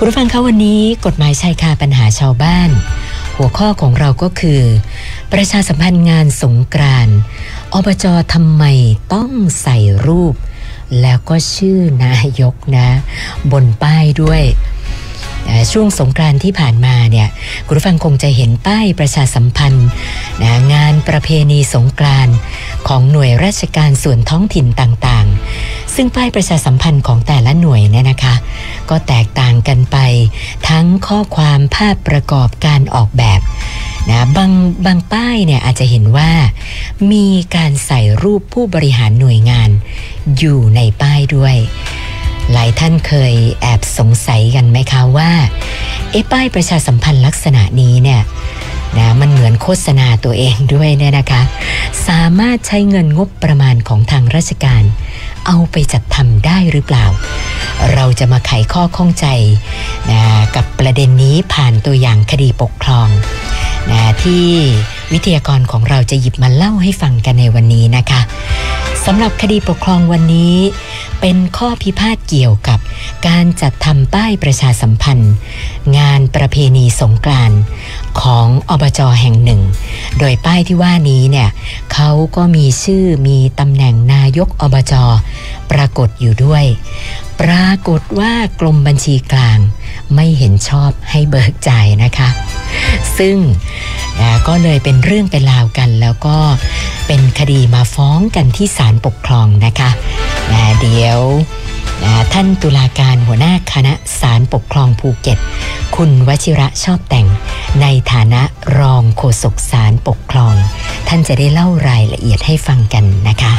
คุณผู้ฟังคะวันนี้กฎหมายชายคาปัญหาชาวบ้านหัวข้อของเราก็คือประชาสัมพันธ์งานสงกรานต์อบจ.ทำไมต้องใส่รูปแล้วก็ชื่อนายกนะบนป้ายด้วยช่วงสงกรานต์ที่ผ่านมาเนี่ยคุณผู้ฟังคงจะเห็นป้ายประชาสัมพันธ์งานประเพณีสงกรานต์ของหน่วยราชการส่วนท้องถิ่นต่างๆซึ่งป้ายประชาสัมพันธ์ของแต่ละหน่วยเนี่ยนะคะก็แตกต่างกันไปทั้งข้อความภาพประกอบการออกแบบนะบางป้ายเนี่ยอาจจะเห็นว่ามีการใส่รูปผู้บริหารหน่วยงานอยู่ในป้ายด้วยหลายท่านเคยแอบสงสัยกันไหมคะว่าป้ายประชาสัมพันธ์ลักษณะนี้เนี่ยนะมันเหมือนโฆษณาตัวเองด้วยเนี่ยนะคะสามารถใช้เงินงบประมาณของทางราชการเอาไปจัดทำได้หรือเปล่าเราจะมาไขข้อข้องใจนะกับประเด็นนี้ผ่านตัวอย่างคดีปกครองนะที่วิทยากรของเราจะหยิบมาเล่าให้ฟังกันในวันนี้นะคะสำหรับคดีปกครองวันนี้เป็นข้อพิพาทเกี่ยวกับการจัดทำป้ายประชาสัมพันธ์งานประเพณีสงกรานต์ของอบจ.แห่งหนึ่งโดยป้ายที่ว่านี้เนี่ยเขาก็มีชื่อมีตำแหน่งนายกอบจ.ปรากฏอยู่ด้วยปรากฏว่ากรมบัญชีกลางไม่เห็นชอบให้เบิกจ่ายนะคะซึ่งก็เลยเป็นเรื่องเป็นราวกันแล้วก็เป็นคดีมาฟ้องกันที่ศาลปกครองนะคะเดี๋ยวท่านตุลาการหัวหน้าคณะศาลปกครองภูเก็ตคุณวชิระชอบแต่งในฐานะรองโฆษกศาลปกครองท่านจะได้เล่ารายละเอียดให้ฟังกันนะคะ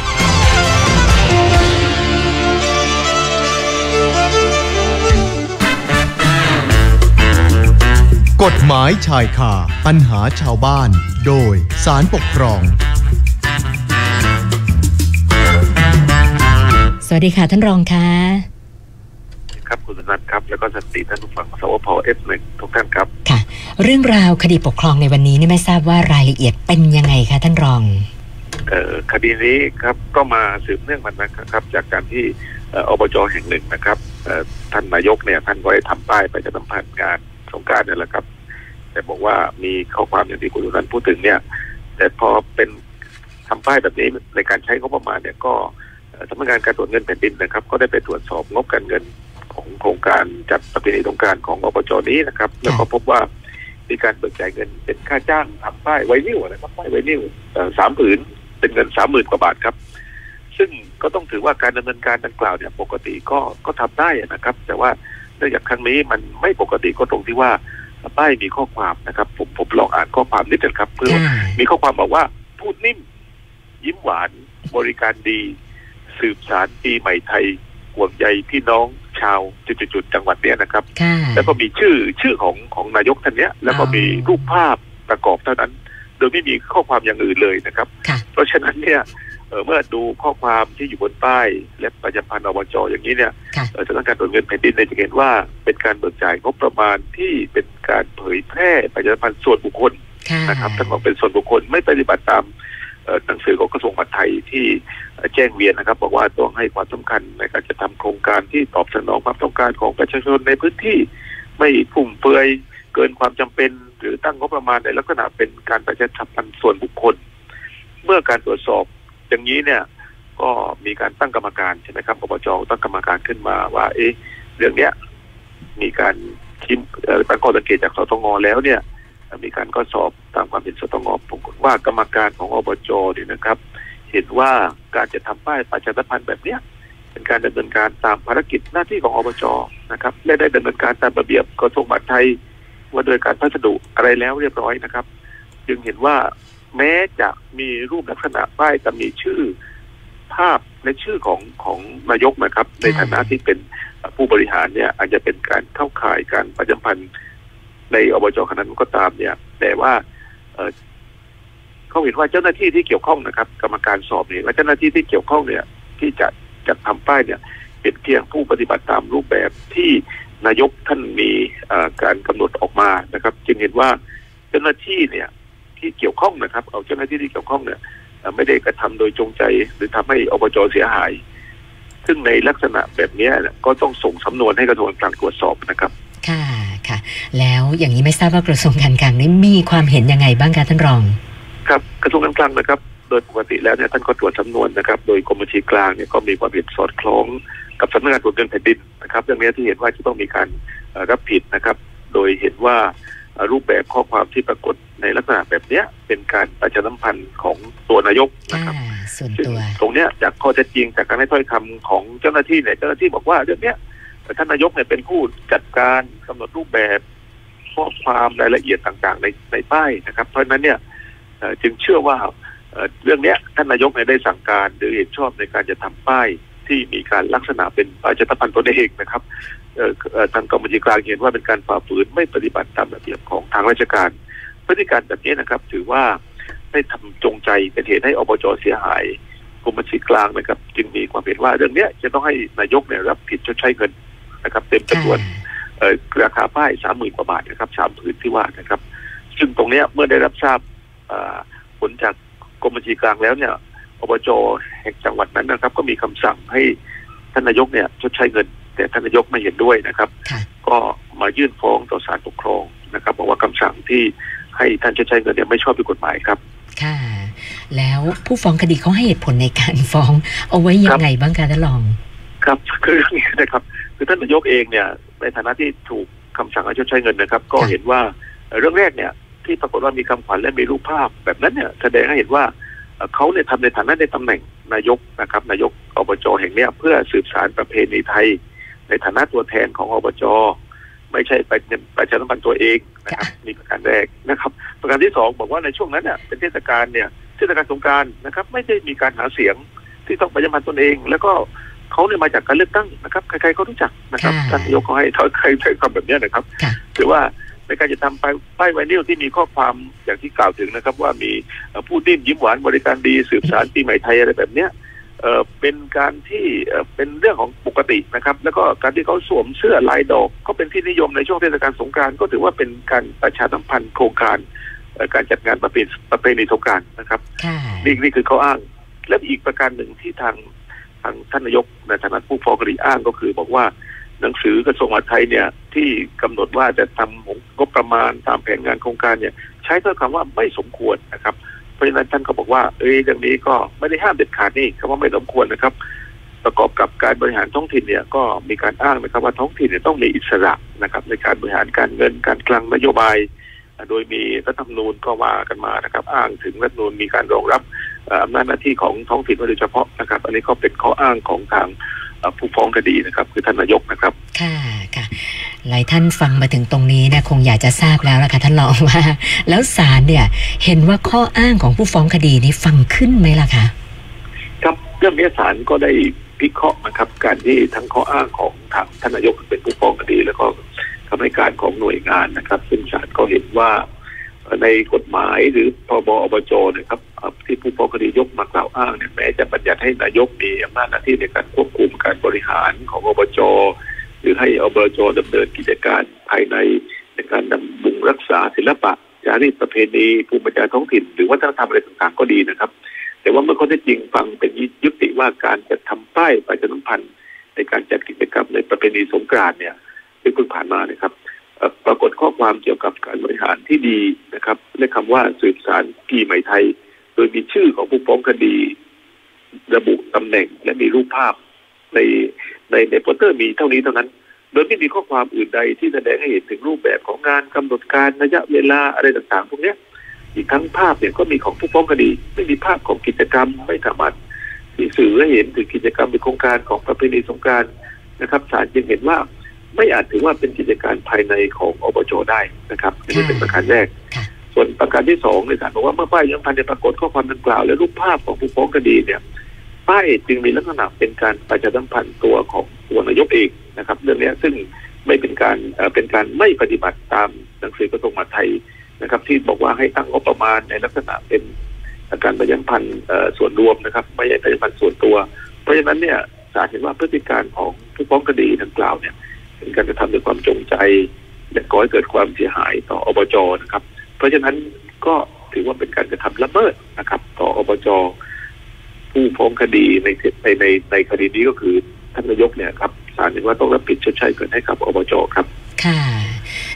กฎหมายชายคาปัญหาชาวบ้านโดยศาลปกครองสวัสดีค่ะท่านรองค่ะครับคุณสุนันท์ครับแล้วก็สวัสดีท่านผู้ฟังสวพF1ทุกท่านครับค่ะเรื่องราวคดีปกครองในวันนี้นี่ไม่ทราบว่ารายละเอียดเป็นยังไงคะท่านรองคดีนี้ครับก็มาสืบเนื่องมานะครับจากการที่อบจ.แห่งหนึ่งนะครับท่านนายกเนี่ยท่านก็ได้ทำป้ายประชาสัมพันธ์งานสงกรานต์นี่แหละครับแต่บอกว่ามีข้อความอย่างที่คุณสุนันท์พูดถึงเนี่ยแต่พอเป็นทำป้ายแบบนี้ในการใช้งบประมาณเนี่ยก็สำนักงานการตรวจเงินแผ่นดินนะครับก็ได้ไปตรวจสอบงบการเงินของโครงการจัดประเพณีสงกรานต์ของอบจ.นี้นะครับแล้วก็พบว่ามีการเบิกจ่ายเงินเป็นค่าจ้างทำป้ายไวนิลนะครับป้ายไวนิล3 ผืนเป็นเงิน 30,000 กว่าบาทครับซึ่งก็ต้องถือว่าการดำเนินการดังกล่าวเนี่ยปกติก็ทำได้นะครับแต่ว่าเนื่องจากครั้งนี้มันไม่ปกติก็ตรงที่ว่าป้ายมีข้อความนะครับผมลองอ่านข้อความนิดนึงครับเพื่อมีข้อความบอกว่าพูดนิ่มยิ้มหวานบริการดีสืบสารปีใหม่ไทยห่วงใยพี่น้องชาวจุดๆจังหวัดเนี้ยนะครับแล้วก็มีชื่อของนายกท่านเนี้ยแล้วก็มีรูปภาพประกอบเท่านั้นโดยไม่มีข้อความอย่างอื่นเลยนะครับเพราะฉะนั้นเนี่ยเมื่อดูข้อความที่อยู่บนป้ายและประชาสัมพันธ์อบจ.อย่างนี้เนี่ยสำนักงานตรวจเงินแผ่นดินจะเห็นว่าเป็นการเบิกจ่ายงบประมาณที่เป็นการเผยแพร่ประชาสัมพันธ์ส่วนบุคคลนะครับท่านบอกเป็นส่วนบุคคลไม่ปฏิบัติตามหนังสือของกระทรวงมหาดไทยที่แจ้งเวียนนะครับบอกว่าต้องให้ความสำคัญในการจะทำโครงการที่ตอบสนองความต้องการของประชาชนในพื้นที่ไม่ฟุ่มเฟือยเกินความจำเป็นหรือตั้งงบประมาณในลักษณะเป็นการประชาสัมพันธ์ส่วนบุคคลเมื่อการตรวจสอบอย่างนี้เนี่ยก็มีการตั้งกรรมการใช่ไหมครับอบจ.ตั้งกรรมการขึ้นมาว่าเรื่องเนี้ยมีการตั้งข้อสังเกตจากสตง.แล้วเนี่ยมีการก็สอบตามความเห็นสตง.ปรากฏว่ากรรมการของอบจ.เนี่ยนะครับเห็นว่าการจะทำป้ายประชาสัมพันธ์แบบเนี้ยเป็นการดำเนินการตามภารกิจหน้าที่ของอบจ.นะครับและได้ดำเนินการตามระเบียบกระทรวงมหาดไทยว่าโดยการพัสดุอะไรแล้วเรียบร้อยนะครับจึงเห็นว่าแม้จะมีรูปลักษณะป้ายแต่มีชื่อภาพและชื่อของนายกนะครับในฐานะที่เป็นผู้บริหารเนี่ยอาจจะเป็นการเข้าข่ายการประชาสัมพันธ์ในอบจ.ขนาดนั้นก็ตามเนี่ยแต่ว่าเขาเห็นว่าเจ้าหน้าที่ที่เกี่ยวข้องนะครับกรรมการสอบเนี่ยว่าเจ้าหน้าที่ที่เกี่ยวข้องเนี่ยที่จะจัดทำป้ายเนี่ยเป็นเพียงผู้ปฏิบัติตามรูปแบบที่นายกท่านมีการกำหนดออกมานะครับจึงเห็นว่าเจ้าหน้าที่เนี่ยที่เกี่ยวข้องนะครับเอาเจ้าหน้าที่ที่เกี่ยวข้องเนี่ยไม่ได้กระทำโดยจงใจหรือทำให้อบจ.เสียหายซึ่งในลักษณะแบบนี้ก็ต้องส่งสำนวนให้กระทรวงการคลังตรวจสอบนะครับค่ะแล้วอย่างนี้ไม่ทราบว่ากระทรวงการคลังนี้มีความเห็นยังไงบ้างคะท่านรองครับกระทรวงการคลังนะครับโดยปกติแล้วเนี่ยท่านก็ตรวจสำนวนนะครับโดยกรมบัญชีกลางเนี่ยก็มีความเห็นสอดคล้องกับสำนักงานตรวจเงินแผ่นดินนะครับเรื่องนี้ที่เห็นว่าจะต้องมีการรับผิดนะครับโดยเห็นว่ารูปแบบข้อความที่ปรากฏในลักษณะแบบนี้เป็นการประชาสัมพันธ์ของตัวนายกนะครับส่วนตัวตรงเนี้ยจากข้อเท็จจริงจากการให้ถ้อยคำของเจ้าหน้าที่เนี่ยเจ้าหน้าที่บอกว่าเรื่องเนี้ยท่านนายกเนี่ยเป็นผู้จัดการกำหนดรูปแบบข้อความรายละเอียดต่างๆในป้ายนะครับเพราะฉะนั้นเนี่ยจึงเชื่อว่าเรื่องนี้ท่านนายกได้สั่งการหรือเห็นชอบในการจะทำป้ายที่มีการลักษณะเป็นประชาสัมพันธ์ตนเองนะครับทางกรมบัญชีกลางเห็นว่าเป็นการฝ่าฝืนไม่ปฏิบัติตามระเบียบของทางราชการพฤติการแบบนี้นะครับถือว่าได้ทำจงใจเป็นเหตุให้อบจ.เสียหายกรมบัญชีกลางนะครับจึงมีความเห็นว่าเรื่องนี้จะต้องให้นายกรับผิดชดใช้เงินนะครับเต็มจำนวนราคาป้าย 30,000 กว่าบาทนะครับ3 ผืนที่ว่านะครับซึ่งตรงนี้เมื่อได้รับทราบผลจากกรมบัญชีกลางแล้วเนี่ยอบจ.แห่งจังหวัดนั้นนะครับก็มีคำสั่งให้ท่านนายกชดใช้เงินแต่ท่านนายกไม่เห็นด้วยนะครับก็มายื่นฟ้องต่อศาลปกครองนะครับบอกว่าคำสั่งที่ให้ท่านชดใช้เงินไม่ชอบด้วยกฎหมายครับค่ะแล้วผู้ฟ้องคดีเขาให้เหตุผลในการฟ้องเอาไว้ยังไงบ้างคะท่านรองครับคือเรื่องนี้นะครับคือท่านนายกเองเนี่ยในฐานะที่ถูกคำสั่งให้ชดใช้เงินนะครับก็เห็นว่าเรื่องแรกเนี่ยที่ปรากฏว่ามีคำขวัญและมีรูปภาพแบบนั้นเนี่ยแสดงให้เห็นว่าเขาเนี่ยทำในฐานะในตำแหน่งนายกนะครับนายกอบจ.แห่งนี้เพื่อสืบสานประเพณีไทยในฐานะตัวแทนของอบจ.ไม่ใช่ไปประชาสัมพันธ์ตัวเองนะครับนี่ประการแรกนะครับประการที่2บอกว่าในช่วงนั้นเนี่ยเป็นเทศกาลสงกรานต์นะครับไม่ได้มีการหาเสียงที่ต้องประชาสัมพันธ์ตนเองแล้วก็เขาเนี่ยมาจากการเลือกตั้งนะครับใครๆก็รู้จักนะครับท่านนายกเขาให้ใครทำแบบนี้นะครับถือว่าในการจะทำป้ายไวนิลที่มีข้อความอย่างที่กล่าวถึงนะครับว่ามีผู้ดิ้นยิ้มหวานบริการดีสืบสานปีใหม่ไทยอะไรแบบเนี้ยเป็นการที่เป็นเรื่องของปกตินะครับแล้วก็การที่เขาสวมเสื้อลายดอกก็เป็นที่นิยมในช่วงเทศกาลสงกรานต์ก็ถือว่าเป็นการประชาสัมพันธ์โครงการการจัดงานประเพณีสงกรานต์นะครับนี่คือเขาอ้างและอีกประการหนึ่งที่ทางท่านนายกในฐานะผู้ฟ้องคดีอ้างก็คือบอกว่าหนังสือกระทรวงมหาดไทยเนี่ยที่กำหนดว่าจะทำงบประมาณตามแผนงานโครงการเนี่ยใช้ถ้อยคำว่าไม่สมควรนะครับเพราะฉะนั้นท่านก็บอกว่าเรื่องนี้ก็ไม่ได้ห้ามเด็ดขาดนี่คำว่าไม่สมควรนะครับประกอบกับการบริหารท้องถิ่นเนี่ยก็มีการอ้างนะครับว่าท้องถิ่นเนี่ยต้องมีอิสระนะครับในการบริหารการเงินการคลังนโยบายโดยมีรัฐธรรมนูญก็ว่ากันมานะครับอ้างถึงรัฐธรรมนูญมีการรองรับอำนาจหน้าที่ของท้องถิ่นโดยเฉพาะนะครับอันนี้ก็เป็นข้ออ้างของทางผู้ฟ้องคดีนะครับคือท่านนายกนะครับค่ะหลายท่านฟังมาถึงตรงนี้เนี่ยคงอยากจะทราบแล้วล่ะค่ะท่านรองว่าแล้วศาลเนี่ยเห็นว่าข้ออ้างของผู้ฟ้องคดีนี้ฟังขึ้นไหมล่ะคะครับเรื่องนี้ศาลก็ได้พิเคราะห์นะครับการที่ทั้งข้ออ้างของทางท่านนายกเป็นผู้ฟ้องคดีแล้วก็คำให้การของหน่วยงานนะครับซึ่งศาลก็เห็นว่าในกฎหมายหรือพบอบจ.นะครับที่ผู้ฟ้องคดียกมากล่าวอ้างเนี่ยแม้จะบัญญัติให้นายกมีอำนาจหน้าที่ในการควบคุมการบริหารของอบจ.หรือให้อบจ.ดำเนินกิจการภายในการดำรงรักษาศิลปะจารีตประเพณีภูมิปัญญาท้องถิ่นหรือวัฒนธรรมอะไรต่างๆก็ดีนะครับแต่ว่าเมื่อข้อเท็จจริงฟังเป็นยุติว่าการจะทำป้ายประชาสัมพันธ์ในการจัดกิจกรรมในประเพณีสงกรานต์เนี่ยที่เพิ่งผ่านมานะครับปรากฏข้อความเกี่ยวกับการบริหารที่ดีนะครับและคำว่าสืบสานปีใหม่ไทยโดยมีชื่อของผู้ฟ้องคดีระบุตำแหน่งและมีรูปภาพในโปสเตอร์มีเท่านี้เท่านั้นโดยไม่มีข้อความอื่นใดที่แสดงให้เห็นถึงรูปแบบของงานกำหนดการระยะเวลาอะไรต่างๆพวกนี้อีกทั้งภาพเนี่ยก็มีของผู้ฟ้องคดีไม่มีภาพของกิจกรรมไม่สามารถที่สื่อให้เห็นถึงกิจกรรมในโครงการของประเพณีสงกรานต์นะครับศาลจึงเห็นว่าไม่อาจถือว่าเป็นกิจการภายในของอบจ.ได้นะครับนี่เป็นประการแรกส่วนประการที่2ในศาลบอกว่าเมื่อป้ายยังพันในปรากฏข้อความดังกล่าวและรูปภาพของผู้ฟ้องคดีเนี่ยป้ายจึงมีลักษณะเป็นการประชาสัมพันธ์ตัวของตัวนายกเองนะครับเรื่องนี้ซึ่งไม่เป็นการไม่ปฏิบัติตามหนังสือกระทรวงมหาดไทยนะครับที่บอกว่าให้ตั้งงบประมาณในลักษณะเป็นการประชาสัมพันธ์ส่วนรวมนะครับไม่ใช่ประชาสัมพันธ์ส่วนตัวเพราะฉะนั้นเนี่ยศาลเห็นว่าพฤติการของผู้ฟ้องคดีดังกล่าวเนี่ยเป็นการกระทำด้วยความจงใจและก่อให้เกิดความเสียหายต่ออบจ.นะครับเพราะฉะนั้นก็ถือว่าเป็นการกระทำละเมิดนะครับต่ออบจ.ผู้ฟ้องคดีในคดีนี้ก็คือท่านนายกเนี่ยครับศาลเห็นว่าต้องรับผิดชดใช้เกินให้กับอบจ.ครับค่ะ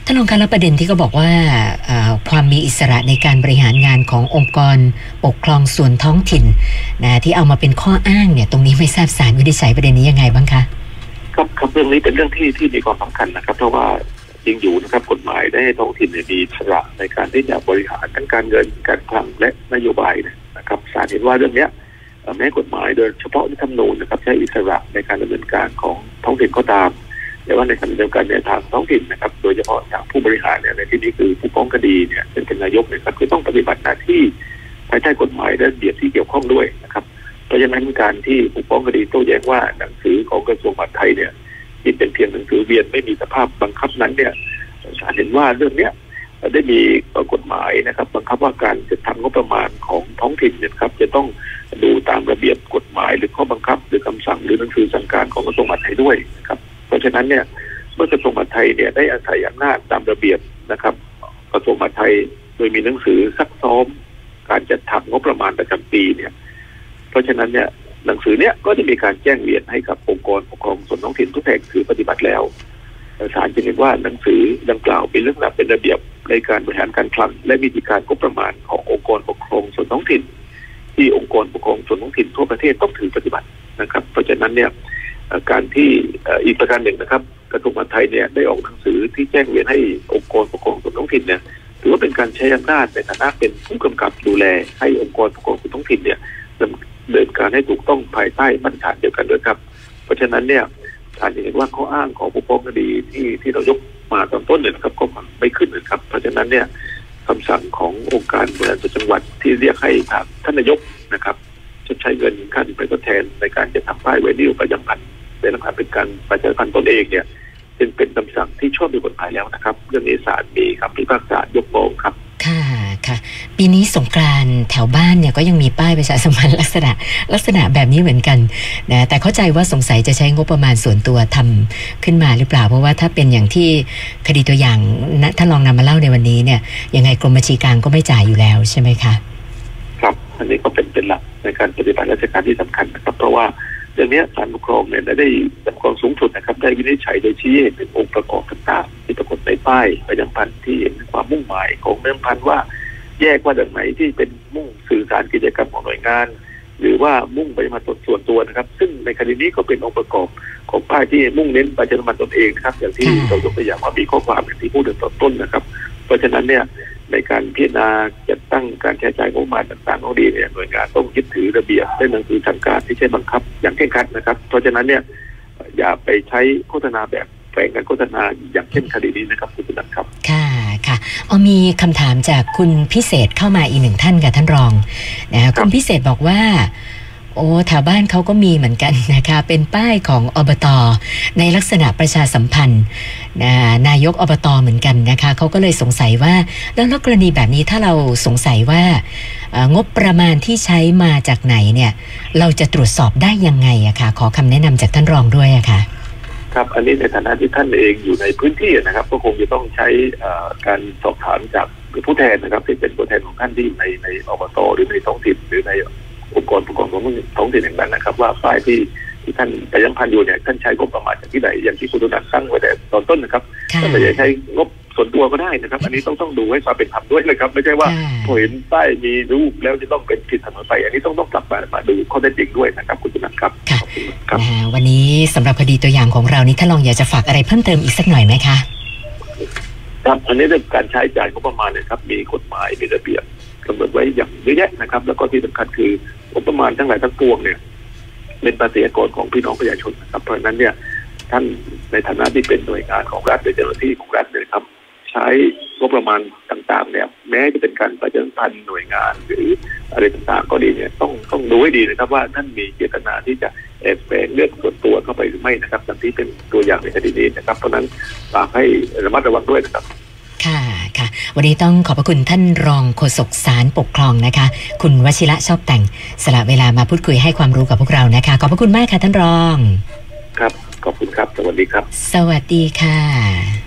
ท่านรองคะแล้วประเด็นที่เขาบอกว่าความมีอิสระในการบริหารงานขององค์กรปกครองส่วนท้องถิ่นนะที่เอามาเป็นข้ออ้างเนี่ยตรงนี้ไม่ทราบศาลวินิจฉัยประเด็นนี้ยังไงบ้างคะครับเรื่องนี้เป็นเรื่องที่มีความสำคัญนะครับเพราะว่าจริงอยู่นะครับกฎหมายได้ให้ท้องถิ่นมีอิสระในการที่จะบริหารการเงินการคลังและนโยบายนะครับศาลเห็นว่าเรื่องนี้แม้กฎหมายโดยเฉพาะรัฐธรรมนูญนะครับใช้อิสระในการดำเนินการของท้องถิ่นก็ตามแต่ว่าในขณะเดียวกันในทางท้องถิ่นนะครับโดยเฉพาะทางผู้บริหารเนี่ยในที่นี้คือผู้ฟ้องคดีเนี่ยเป็นนายกนะครับคือต้องปฏิบัติหน้าที่ภายใต้กฎหมายและระเบียบที่เกี่ยวข้องด้วยนะครับเพราะฉะนั้นการที่ผู้ฟ้องคดีโต้แย้งว่าหนังสือของกระทรวงมหาดไทยเนี่ยที่เป็นเพียงหนังสือเวียนไม่มีสภาพบังคับนั้นเนี่ยศาลเห็นว่าเรื่องนี้ได้มีกฎหมายนะครับบังคับว่าการจัดทำงบประมาณของท้องถิ่นเนี่ยครับจะต้องดูตามระเบียบกฎหมายหรือข้อบังคับหรือคำสั่งหรือหนังสือสั่งการของกระทรวงมหาดไทยด้วยนะครับเพราะฉะนั้นเนี่ยเมื่อกระทรวงมหาดไทยเนี่ยได้อาศัยอำนาจตามระเบียบนะครับกระทรวงมหาดไทยโดยมีหนังสือซักซ้อมการจัดทำงบประมาณประจำปีเนี่ยเพราะฉะนั้นเนี่ยหนังสือเนี้ยก็จะมีการแจ้งเรียนให้กับองค์กรปกครองส่วนท้องถิ่นทุกแห่งคือปฏิบัติแล้วศาลจึงเห็นว่าหนังสือดังกล่าวเป็นเรื่องหลักเป็นระเบียบในการบริหารการคลังและวิธีการงบประมาณขององค์กรปกครองส่วนท้องถิ่นที่องค์กรปกครองส่วนท้องถิ่นทั่วประเทศต้องถือปฏิบัตินะครับเพราะฉะนั้นเนี่ยการที่อีกประการหนึ่งนะครับกระทรวงมหาดไทยเนี่ยได้ออกหนังสือที่แจ้งเรียนให้องค์กรปกครองส่วนท้องถิ่นเนี่ยถือว่าเป็นการใช้อำนาจในฐานะเป็นผู้กำกับดูแลให้องค์กรปกครองส่วนท้องถิ่นเนี่ยดำเนินการให้ถูกต้องภายใต้มาตรฐานเดียวกันด้วยครับเพราะฉะนั้นเนี่ยศาลเห็นว่าข้ออ้างของผู้ฟ้องคดีที่เรายกมาตอนต้นเนี่ยนะครับก็ไม่ขึ้นนะครับเพราะฉะนั้นเนี่ยคำสั่งขององค์การบริหารส่วนจังหวัดที่เรียกให้ทางท่านนายกนะครับจะใช้เงินค่าสินไหมทดแทนในการจะทำป้ายไวนิลประจำพันธุ์ในราคาเป็นการประชาสัมพันธ์ตนเองเนี่ยเป็นคำสั่งที่ชอบด้วยกฎหมายแล้วนะครับเรื่องนี้ศาลมีคำพิพากษายกฟ้องครับค่ะปีนี้สงกรานต์แถวบ้านเนี่ยก็ยังมีป้ายประชาสัมพันธ์ลักษณะแบบนี้เหมือนกันนะแต่เข้าใจว่าสงสัยจะใช้งบประมาณส่วนตัวทำขึ้นมาหรือเปล่าเพราะว่าถ้าเป็นอย่างที่คดีตัวอย่างท่านลองนำมาเล่าในวันนี้เนี่ยยังไงกรมบัญชีกลางก็ไม่จ่ายอยู่แล้วใช่ไหมคะครับอันนี้ก็เป็นหลักในการปฏิบัติราชการที่สำคัญนะครับเพราะว่าเรื่องนี้ศาลปกครองเนี่ยได้ปกครองสูงสุดนะครับได้วินิจฉัยโดยชี้เห็นเป็นองค์ประกอบต่างๆที่ปรากฏในป้ายประชาสัมพันธ์ที่เห็นความมุ่งหมายของเดิมพันว่าแยกว่าดังไหนที่เป็นมุ่งสื่อสารกิจกรรมของหน่วยงานหรือว่ามุ่งประชาสัมพันธ์ส่วนตัวนะครับซึ่งในคดีนี้ก็เป็นองค์ประกอบของป้ายที่มุ่งเน้นประชาสัมพันธ์ตนเองนะครับอย่างที่เรายกตัวอย่างว่ามีข้อความอย่างที่พูดในตอนต้นนะครับเพราะฉะนั้นเนี่ยในการพิจารณาจัดตั้งการใช้จ่ายงบประมาณต่างๆของดีเนี่ยหน่วยงานต้องยึดถือระเบียบและหนังสือสั่งการที่ใช้บังคับอย่างเคร่งครัดนะครับเพราะฉะนั้นเนี่ยอย่าไปใช้โฆษณาแบบแฝงการโฆษณาอย่างเช่นคดีนี้นะครับคุณผู้ชมครับค่ะมีคำถามจากคุณพิเศษเข้ามาอีกหนึ่งท่านค่ะท่านรองนะคะคุณพิเศษบอกว่าแถวบ้านเขาก็มีเหมือนกันนะคะเป็นป้ายของอบต.ในลักษณะประชาสัมพันธ์นายกอบต.เหมือนกันนะคะเขาก็เลยสงสัยว่าแล้วกรณีแบบนี้ถ้าเราสงสัยว่างบประมาณที่ใช้มาจากไหนเนี่ยเราจะตรวจสอบได้ยังไงอะคะขอคำแนะนำจากท่านรองด้วยอะค่ะครับอันนี้ในฐานะที่ท่านเองอยู่ในพื้นที่นะครับก็คงจะต้องใช้การสอบถามจากผู้แทนนะครับที่เป็นตัวแทนของท่านที่ในอบต.หรือในท้องถิ่นหรือในองค์กรปกครองท้องถิ่นอย่างนั้นนะครับว่าฝ่ายที่ท่านประชาสัมพันธ์อยู่เนี่ยท่านใช้งบประมาณจากที่ไหนอย่างที่คุณดุนันตั้งไว้แต่ตอนต้นนะครับท่านอาจจะใช้งบส่วนตัวก็ได้นะครับอันนี้ต้องดูให้ความเป็นธรรมด้วยนะครับไม่ใช่ว่าพอเห็นป้ายมีรูปแล้วจะต้องเป็นผิดถนนไปอันนี้ต้องกลับมาดูข้อเท็จจริงด้วยนะครับคุณดุนันครับวันนี้สำหรับคดีตัวอย่างของเรานี้ท่านรองอยากจะฝากอะไรเพิ่มเติมอีกสักหน่อยไหมคะครับอันนี้เรื่องการใช้จ่ายงบประมาณเนี่ยครับมีกฎหมายมีระเบียบกำหนดไว้อย่างเยอะแยะนะครับแล้วก็ที่สำคัญคืองบประมาณทั้งหลายทั้งปวงเนี่ยเป็นภาษีกรของพี่น้องประชาชนนะครับเพราะฉะนั้นเนี่ยท่านในฐานะที่เป็นหน่วยงานของรัฐหรือเจ้าหน้าที่ของรัฐเนี่ยครับใช้งบประมาณต่างๆเนี่ยแม้จะเป็นการประชาสัมพันธ์หน่วยงานหรืออะไรต่างๆก็ดีเนี่ยต้องดูให้ดีนะครับว่าท่านมีเจตนาที่จะแอบแฝงเรื่องส่วนตัวเข้าไปหรือไม่นะครับดังที่เป็นตัวอย่างในคดีนี้นะครับเพราะนั้นฝากให้ระมัดระวังด้วยนะครับค่ะวันนี้ต้องขอบพระคุณท่านรองโฆษกศาลปกครองนะคะคุณวชิระชอบแต่งสละเวลามาพูดคุยให้ความรู้กับพวกเรานะคะขอบพระคุณมากค่ะท่านรองครับขอบคุณครับสวัสดีครับสวัสดีค่ะ